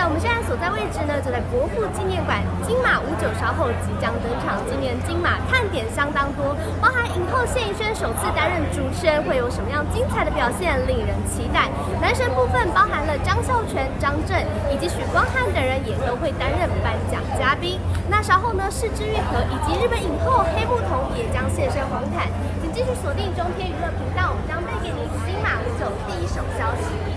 我们现在所在位置呢，就在国父纪念馆。金马59稍后即将登场，今年金马看点相当多，包含影后谢盈萱首次担任主持人，会有什么样精彩的表现，令人期待。男神部分包含了张孝全、张震以及许光汉等人，也都会担任颁奖嘉宾。那稍后呢，是枝裕和以及日本影后黑木瞳也将现身红毯。请继续锁定中天娱乐频道，我们将带给您金马59第一手消息。